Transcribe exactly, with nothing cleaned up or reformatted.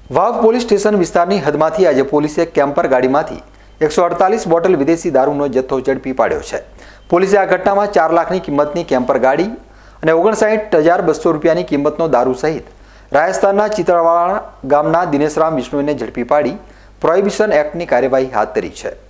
વાવ police station વિસ્તારની હદમાંથી આજે પોલીસે કેમ્પર ગાડીમાંથી એકસો અડતાલીસ બોટલ વિદેશી દારૂનો જથ્થો ઝડપી પાડ્યો છે। પોલીસે આ ઘટનામાં ચાર લાખની કિંમતની કેમ્પર ગાડી અને ઓગણસાઠ હજાર બસો રૂપિયાની કિંમતનો દારૂ સહિત રાજસ્થાનના ચિત્રવાડા ગામના દિનેશરામ વિષ્ણુને ઝડપી પાડી પ્રોહિબિશન એક્ટની કાર્યવાહી હાથ ધરી છે।